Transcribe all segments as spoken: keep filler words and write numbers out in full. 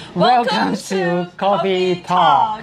Welcome to Coffee Talk。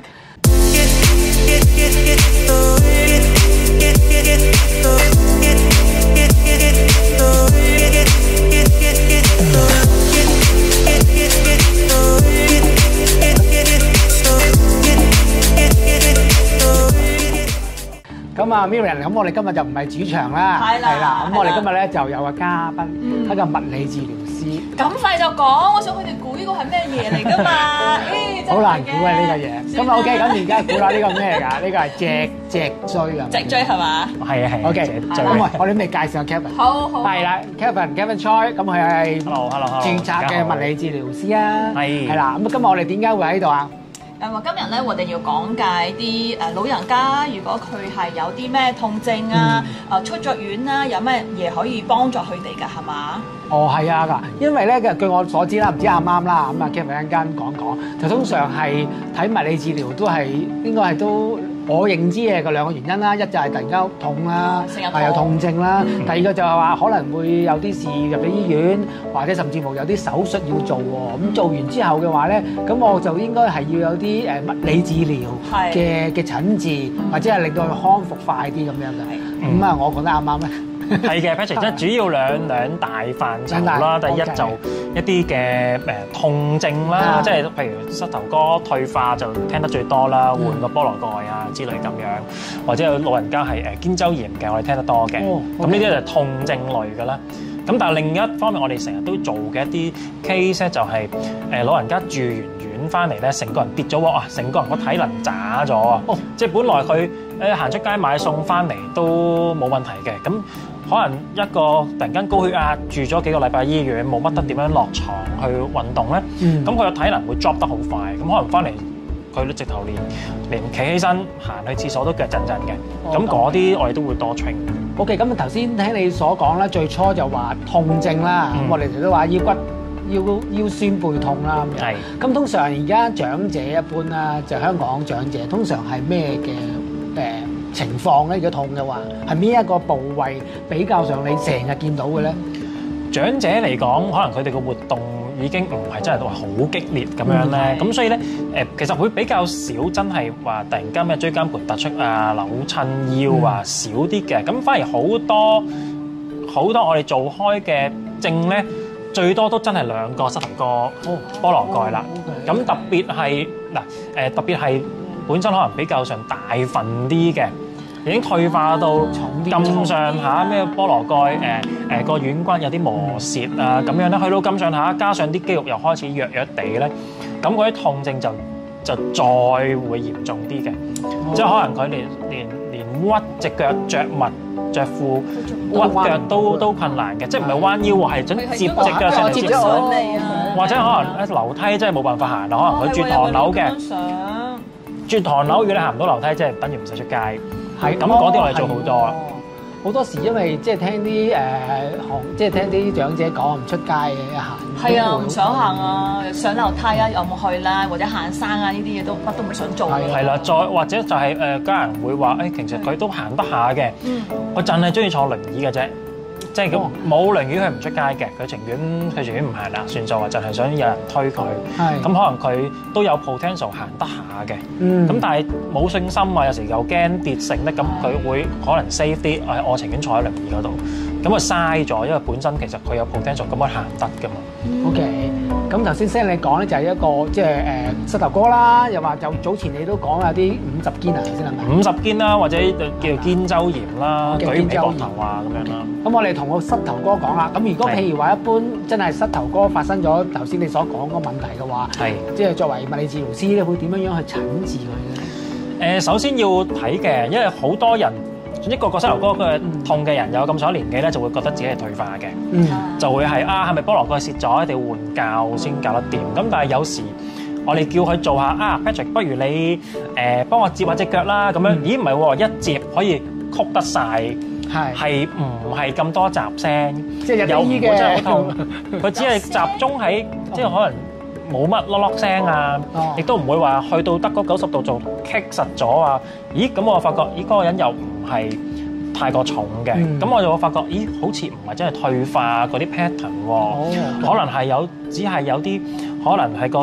咁啊 Miriam， 咁我哋今日就唔係主場啦， 係啦， 係啦。咁我哋今日咧就有個嘉賓，一個物理治療師。 咁快就講，我想佢哋估呢個係咩嘢嚟㗎嘛？ 好難估啊呢個嘢。咁啊 OK，咁而家估下呢個咩㗎？呢個係脊脊椎啊。 脊椎係嘛？ 係啊係。 OK，咁我哋未介紹下 Kevin。 好好。 係啦 ，Kevin Kevin Choi，咁佢係 Hello Hello Hello。 註冊嘅物理治療師啊。 係。 係啦，咁今日我哋點解會喺度啊？ 誒話今日咧，我哋要講解啲誒老人家，如果佢係有啲咩痛症啊，誒出咗院啦，有咩嘢可以幫助佢哋㗎，係嘛？ 哦，係啊，㗎，因為咧，據我所知啦，唔知啱唔啱啦，咁啊 Kevin 一陣間講講，就通常係睇物理治療都係應該係都我認知嘅個兩個原因啦，一就係突然間痛啦，係有痛症啦，第二個就係話可能會有啲事入咗醫院，或者甚至乎有啲手術要做喎，咁做完之後嘅話咧，咁我就應該係要有啲誒物理治療嘅嘅診治，或者係令到佢康復快啲咁樣嘅，咁啊，我覺得啱唔啱咧？ 係嘅 Patrick， 即係主要兩兩大範疇啦。第一就一啲嘅誒痛症啦，即係譬如膝頭哥退化就聽得最多啦，換個菠蘿蓋啊之類咁樣，或者有老人家係誒肩周炎嘅，我哋聽得多嘅。咁呢啲就係痛症類㗎啦。咁但係另一方面，我哋成日都做嘅一啲 case 咧，就係誒老人家住完院翻嚟咧，成個人跌咗喎啊，成個人個體能渣咗啊，即係本來佢誒行出街買餸翻嚟都冇問題嘅，咁可能一個突然間高血壓住咗幾個禮拜醫院，冇乜得點樣落床去運動咧，咁佢個體能會 drop 得好快，咁可能翻嚟佢都直頭連連企起身行去廁所都腳震震嘅，咁嗰啲我哋都會多 train。 OK，咁啊頭先聽你所講啦，最初就話痛症啦，咁我哋都話腰骨腰腰酸背痛啦咁樣。係。咁通常而家長者一般啦，就香港長者通常係咩嘅誒情況咧？如果痛嘅話，係邊一個部位比較上你成日見到嘅咧？ 長者嚟講，可能佢哋嘅活動已經唔係真係話好激烈咁樣咧，咁、嗯、所以咧誒，其實會比較少真係話突然間咩椎間盤突出啊、扭親腰啊、嗯、少啲嘅，咁反而好多好多我哋做開嘅症咧，最多都真係兩個膝頭哥菠蘿蓋啦。咁、哦哦 okay. 特別係嗱誒，特別係本身可能比較上大份啲嘅。已經退化到咁上下，咩菠蘿蓋誒誒個軟骨有啲磨蝕啊咁樣咧，去到咁上下，加上啲肌肉又開始弱弱地咧，咁嗰啲痛症就就再會嚴重啲嘅，哦、即係可能佢連連連屈隻腳着襪着褲屈腳都都困難嘅，即係唔係彎腰喎，係準接隻腳上嚟接上嚟啊，或者可能咧樓梯真係冇辦法行，可能佢轉唐樓嘅，轉唐樓如果你行唔到樓梯，即係等於唔使出街。係咁嗰啲我哋做好多啦， 好多時因為即係聽啲誒行，即係聽啲長者講唔出街嘅行。 係啊，唔想行啊，上樓梯啊又冇去啦，或者行山啊呢啲嘢都乜都唔想做。 係啦，再或者就係誒家人會話誒，其實佢都行得下嘅，佢淨係中意坐輪椅嘅啫。即係咁冇輪椅佢唔出街嘅，佢情願佢情願唔行啦，算數啊，就係想有人推佢。係咁可能佢都有 potential 行得下嘅。嗯。咁但係冇信心啊，有時又驚跌性咧，咁佢會可能 safe 啲，誒我情願坐喺輪椅嗰度，咁啊嘥咗，因為本身其實佢有 potential 咁樣行得㗎嘛。OK。 咁頭先聲你講咧就係一個即係誒膝頭哥啦，又話就早前你都講有啲五十肩啊，頭先係咪？ 五十肩啦，或者叫做肩周炎啦，舉唔起膊頭啊咁樣啦。咁我哋同個膝頭哥講啦。咁如果譬如話一般真係膝頭哥發生咗頭先你所講個問題嘅話，係即係作為物理治療師咧，會點樣樣去診治佢咧？誒，首先要睇嘅，因為好多人。一個個膝頭哥嘅痛嘅人有咁上下年紀咧，就會覺得自己係退化嘅，嗯、就會係啊，係咪菠蘿蓋蝕咗，一定要換教先搞得掂。咁但係有時我哋叫佢做下啊 ，Patrick， 不如你誒幫我接下隻腳啦。咁樣，嗯、咦唔係喎，一接可以曲得晒，係係唔係咁多雜聲？即係有啲嘅真係好痛，佢只係集中喺即係可能。冇乜囉囉聲啊，亦都唔會話去到得嗰九十度就棘實咗啊！咦，咁我發覺，咦，嗰個人又唔係太過重嘅，咁、嗯、我就會發覺，咦，好似唔係真係退化嗰啲 pattern 喎，哦、可能係有，只係有啲，可能係個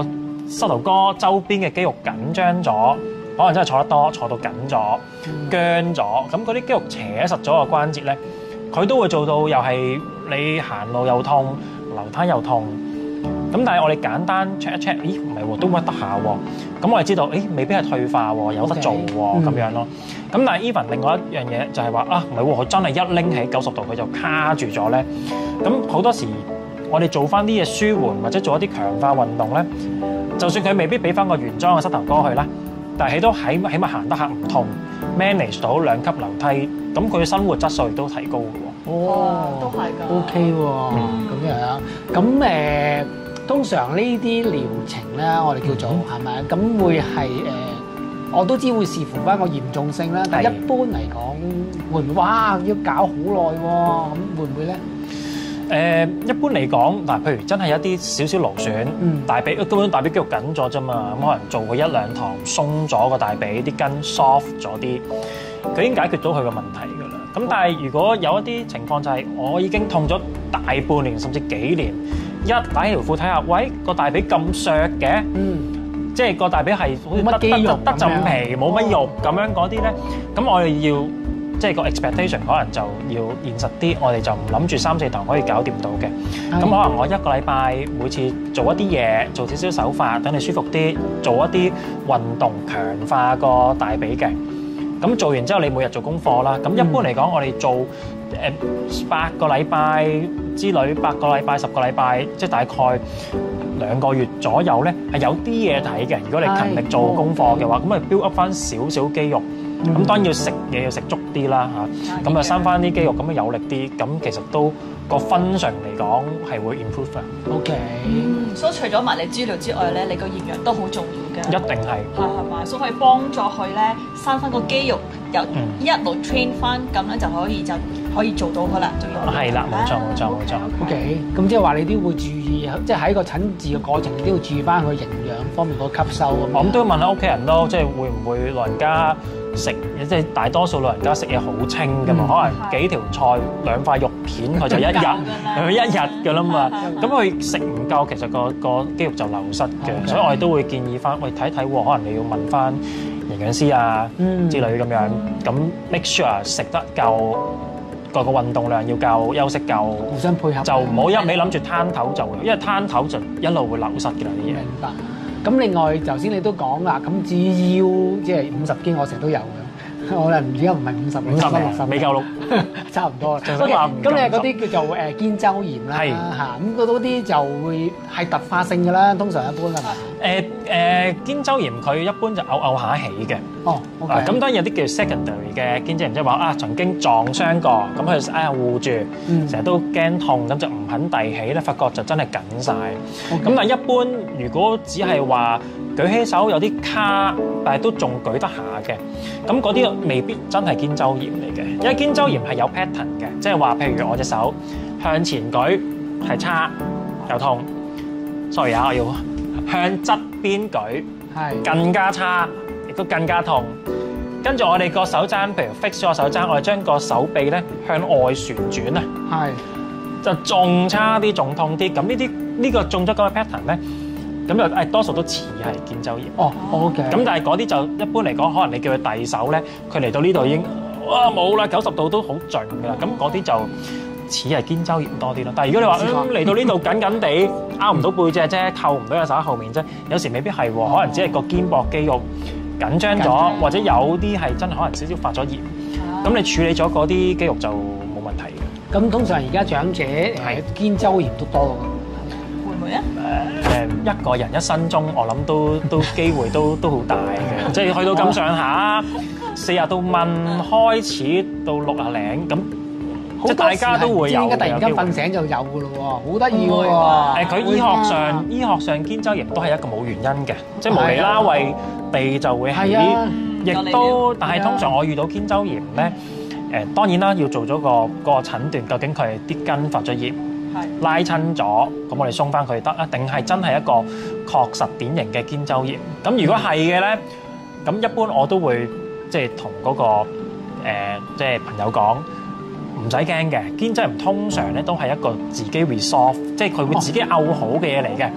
膝頭哥周邊嘅肌肉緊張咗，可能真係坐得多，坐到緊咗、僵咗，咁嗰啲肌肉扯實咗個關節咧，佢都會做到又係你行路又痛，樓梯又痛。咁但係我哋簡單 check 一 check， 咦唔係喎，都屈得下喎。咁我哋知道，誒未必係退化喎，有得做喎咁樣咯。咁但係 even 另外一樣嘢就係話啊，唔係喎，佢真係一拎起九十度佢就卡住咗咧。咁好多時我哋做翻啲嘢舒緩或者做一啲強化運動咧，就算佢未必俾翻個原裝嘅膝頭哥去啦，但係佢都起起碼行得下唔痛 ，manage 到兩級樓梯，咁佢嘅生活質素亦都提高嘅喎。 哦，都係㗎。 O K 喎，咁樣咁誒。通常呢啲療程咧，我哋叫做係咪？咁會係誒，我都知會視乎翻個嚴重性啦。但係一般嚟講，會唔會哇要搞好耐喎？咁會唔會咧？ 誒，一般嚟講，嗱，譬如真係有啲少少勞損，大髀根本大髀肌肉緊咗啫嘛，咁可能做過一兩堂鬆咗個大髀，啲筋 soft 咗啲，佢已經解決到佢個問題㗎啦。咁但係如果有一啲情況就係我已經痛咗大半年甚至幾年。一打起條褲睇下，喂個大髀咁削嘅，嗯，即係個大髀係好似得得得陣皮，冇乜肉咁樣嗰啲咧，咁我哋要即係個 expectation 可能就要現實啲，我哋就唔諗住三四堂可以搞掂到嘅，咁可能我一個禮拜每次做一啲嘢，做少少手法，等你舒服啲，做一啲運動強化個大髀嘅，咁做完之後你每日做功課啦，咁一般嚟講我哋做誒八個禮拜之類，八個禮拜、十個禮拜，即係大概兩個月左右咧，係有啲嘢睇嘅。如果你勤力做功課嘅話，咁咪 build up 翻少少肌肉。咁當然要食嘢要食足啲啦嚇，咁啊生翻啲肌肉，咁樣有力啲，咁其實都個 function嚟講係會 improve 嘅。 OK， 嗯，所以除咗物理治療之外咧，你個營養都好重要嘅。 一定係。 係係嘛，所以可以幫助佢咧生翻個肌肉，又一路 train 翻，咁咧就可以就可以做到噶啦，仲要係啦，冇錯冇錯冇錯。 OK，咁即係話你都會注意，即係喺個診治嘅過程，你都要注意翻佢營養方面個吸收咁。 我咁都要問下屋企人咯，即係會唔會老人家食，即係大多數老人家食嘢好清㗎嘛，可能幾條菜兩塊肉片佢就一日，佢一日㗎啦嘛。咁佢食唔夠，其實個個肌肉就流失嘅，所以我哋都會建議翻，喂睇睇喎，可能你要問翻營養師啊之類咁樣，咁 make sure 食得夠。個個運動量要夠，休息夠， 互相配合， 就唔好一味諗住攤頭就會，因為攤頭就一路會流失嘅啦啲嘢。 明白。咁另外頭先你都講啦，咁至腰即係五十肩，我成日都有嘅。我哋而家唔係五十， 五十六十，未夠六， 差唔多啦。 咁你係嗰啲叫做誒肩周炎啦，嚇咁嗰啲就會係突發性嘅啦，通常一般係咪？ 誒誒肩周炎佢一般就嘔嘔下起嘅。哦，咁當然有啲叫 secondary 嘅肩周炎，即係話啊曾經撞傷過，咁佢哎呀護住，成日都驚痛，咁就唔肯遞起咧，發覺就真係緊曬。咁但係一般如果只係話舉起手有啲卡，但係都仲舉得下嘅，咁嗰啲未必真係肩周炎嚟嘅，因為肩周炎係有 pattern 嘅，即係話譬如我隻手向前舉係差又痛 ，sorry 啊，我要向側邊舉係更加差，亦都更加痛。跟住我哋個手踭，譬如 fix 咗個手踭，我哋將個手臂咧向外旋轉啊，係就仲差啲，仲痛啲。咁呢啲呢個中咗嗰個 pattern 咧。咁就誒多數都似係肩周炎。哦 ，OK。咁但係嗰啲就一般嚟講，可能你叫佢遞手咧，佢嚟到呢度已經哇冇啦，九十度都好盡㗎啦。咁嗰啲就似係肩周炎多啲咯。但係如果你話嚟到呢度緊緊地拗唔到背脊啫，扣唔到隻手喺後面啫，有時未必係喎，可能只係個肩膊肌肉緊張咗，或者有啲係真係可能少少發咗炎。咁你處理咗嗰啲肌肉就冇問題嘅。 咁通常而家長者係肩周炎都多㗎。 誒誒，一個人一生中，我諗都都機會都都好大嘅，即係去到咁上下，四十到問開始到六啊零咁，即係大家都會有嘅。 突然間瞓醒就有㗎咯喎，好得意㗎喎。 誒，佢醫學上醫學上肩周炎都係一個冇原因嘅，即係無厘啦為地就會起，亦都但係通常我遇到肩周炎咧，誒當然啦，要做咗個個診斷，究竟佢係啲筋發咗炎。拉親咗，咁我哋鬆翻佢得啊？定係真係一個確實典型嘅肩周炎？咁如果係嘅咧，咁一般我都會即係同嗰個誒即係朋友講，唔使驚嘅。肩周炎通常咧都係一個自己 resolve，即係佢會自己拗好嘅嘢嚟嘅。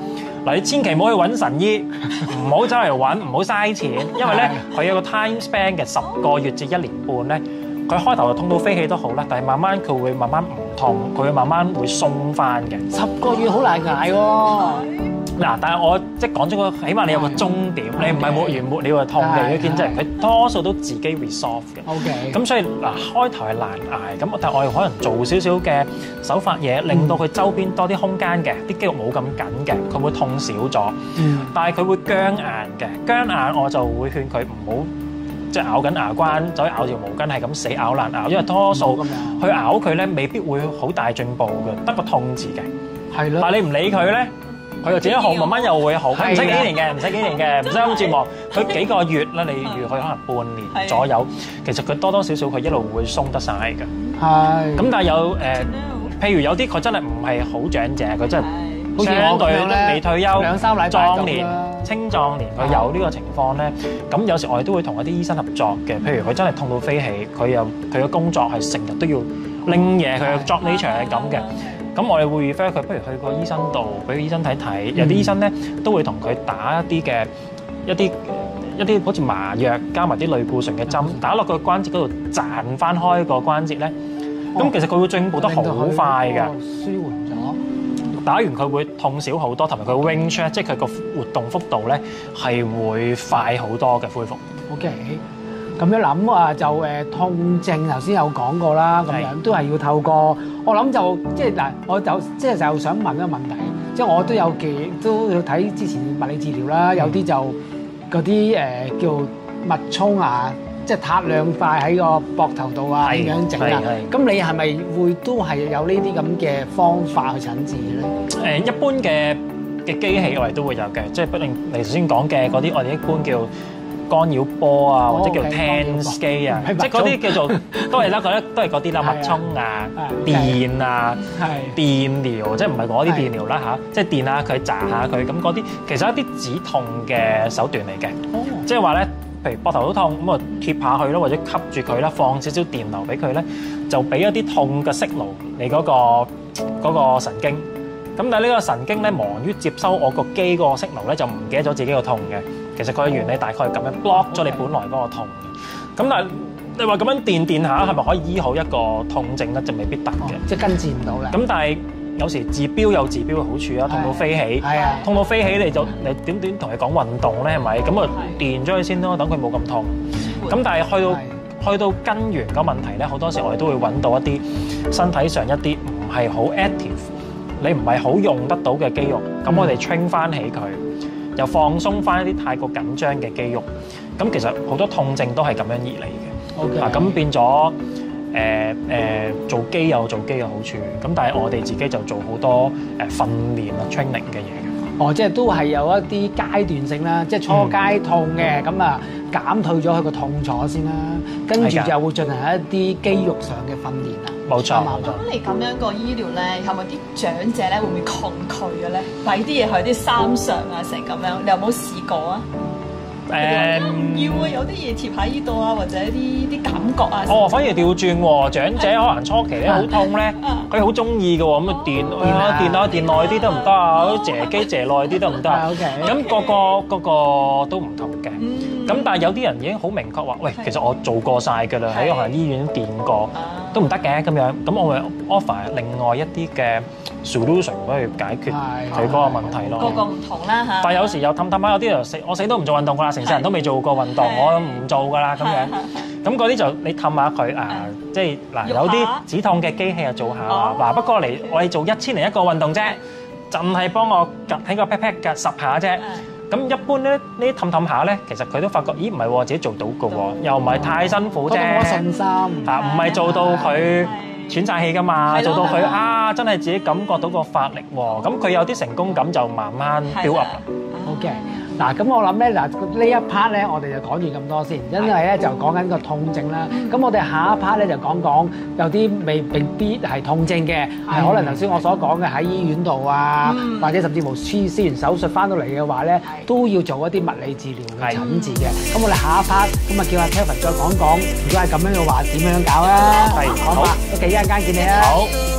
嗱，你千祈唔好去揾神醫，唔好走嚟揾，唔好嘥錢，因為咧佢有個 time span 嘅十個月至一年半咧，佢開頭就痛到飛起都好啦，但係慢慢佢會慢慢唔痛，佢會慢慢會鬆翻嘅。 十個月好難捱喎。 嗱，但係我即係講咗個，起碼你有個終點，你唔係沒完沒了嘅痛嘅，要見真人，佢多數都自己 resolve 嘅。 OK。 咁所以嗱，開頭係難捱，咁但係我哋可能做少少嘅手法嘢，令到佢周邊多啲空間嘅，啲肌肉冇咁緊嘅，佢會痛少咗。嗯。但係佢會僵硬嘅，僵硬我就會勸佢唔好即係咬緊牙關，走去咬條毛巾，係咁死咬爛咬，因為多數去咬佢咧，未必會好大進步嘅，得個痛字嘅。係咯。但係你唔理佢咧。佢又自己好，慢慢又會好，唔使幾年嘅，唔使幾年嘅，唔使咁折磨。佢幾個月啦，你預佢可能半年左右，其實佢多多少少佢一路會鬆得晒嘅。係。咁但係有誒，譬如有啲佢真係唔係好長者，佢真係相對都未退休， 兩三禮拜壯年、青壯年，佢有呢個情況咧。咁有時我哋都會同一啲醫生合作嘅，譬如佢真係痛到飛起，佢又佢嘅工作係成日都要拎嘢，佢嘅 job nature係咁嘅。咁我哋會 refer 佢，不如去個醫生度，俾個醫生睇睇。有啲醫生咧都會同佢打一啲嘅一啲一啲好似麻藥，加埋啲類固醇嘅針，打落個關節嗰度彈翻開個關節咧。咁其實佢會進步得好快㗎。舒緩咗。打完佢會痛少好多，同埋佢 range 咧，即係佢個活動幅度咧係會快好多嘅恢復。OK。咁樣諗啊，就誒痛症頭先有講過啦，咁樣都係要透過。我諗就即係嗱，我就即係就想問一個問題，即係我都有記都要睇之前物理治療啦，有啲就嗰啲誒叫脈衝啊，即係撻兩塊喺個膊頭度啊，咁樣整啊。咁你係咪會都係有呢啲咁嘅方法去診治嘅咧？誒，一般嘅嘅機器我哋都會有嘅，即係不定你頭先講嘅嗰啲，我哋一般叫干擾波啊，或者叫 TENS 機啊，即係嗰啲叫做都係啦，覺得都係嗰啲啦，脈衝啊、電啊、電療，即係唔係嗰啲電療啦嚇，即係電下佢、炸下佢，咁嗰啲其實一啲止痛嘅手段嚟嘅，即係話咧，譬如膊頭都痛，咁啊貼下去咯，或者吸住佢啦，放少少電流俾佢咧，就俾一啲痛嘅 signal你嗰個嗰個神經。咁但係呢個神經咧，忙於接收我個機嗰個 signal咧，就唔記得咗自己個痛嘅。其實佢嘅原理大概係咁樣 block 咗你本來嗰個痛嘅。咁但係你話咁樣電電下，係咪可以醫好一個痛症咧？就未必得嘅，即係根治唔到啦。咁但係有時治標有治標嘅好處啊，痛到飛起，痛到飛起你就你點點同佢講運動咧？係咪？咁啊電咗佢先咯，等佢冇咁痛。咁但係去到去到根源個問題咧，好多時我哋都會揾到一啲身體上一啲唔係好 active。你唔係好用得到嘅肌肉，咁我哋 train 翻起佢，又放鬆翻一啲太過緊張嘅肌肉，咁其實好多痛症都係咁樣而嚟嘅。OK，嗱咁變咗誒誒做肌有做肌嘅好處，咁但係我哋自己就做好多誒訓練啊 training 嘅嘢嘅。哦，即係都係有一啲階段性啦，即係初階痛嘅，咁啊減退咗佢個痛楚先啦，跟住就會進行一啲肌肉上嘅訓練啊。冇錯，冇錯。咁你咁樣個醫療咧，係咪啲長者咧會唔會抗拒嘅咧？擺啲嘢喺啲衫上啊，成咁樣，你有冇試過啊？誒唔要啊，有啲嘢貼喺呢度啊，或者啲啲感覺啊。哦，反而調轉喎，長者可能初期咧好痛咧，佢好中意嘅喎，咁啊電啊電啊電耐啲得唔得啊？借機借耐啲得唔得啊？咁個個個個都唔同嘅。咁但係有啲人已經好明確話，喂，其實我做過曬㗎啦，喺可能醫院電過都唔得嘅咁樣。咁我會 offer 另外一啲嘅 solution 去解決佢嗰個問題咯。個個唔同啦嚇。但係有時又氹氹下，有啲人死我死都唔做運動㗎啦，成世人都未做過運動，我唔做㗎啦咁樣。咁嗰啲就你氹下佢啊，即係嗱有啲止痛嘅機器就做下嗱，不過嚟我哋做一千零一個運動啫，淨係幫我趌喺個 pat pat 趌十下啫。咁一般咧，呢啲氹氹下咧，其實佢都發覺，咦唔係喎，自己做到嘅喎，又唔係太辛苦啫。冇信心嚇，唔係做到佢喘晒氣㗎嘛，做到佢啊真係自己感覺到個發力喎，咁佢有啲成功感就慢慢 build up。OK。嗱，咁我諗咧，嗱呢一 part 咧，我哋就講完咁多先，因為咧就講緊個痛症啦。咁我哋下一 part 咧就講講有啲未未必係痛症嘅，係可能頭先我所講嘅喺醫院度啊，或者甚至乎施施完手術翻到嚟嘅話咧，都要做一啲物理治療嘅診治嘅。咁我哋下一 part 咁啊叫阿 Kevin 再講講，如果係咁樣嘅話，點樣搞啊？係，好嘛，OK，一陣間見你啊。好。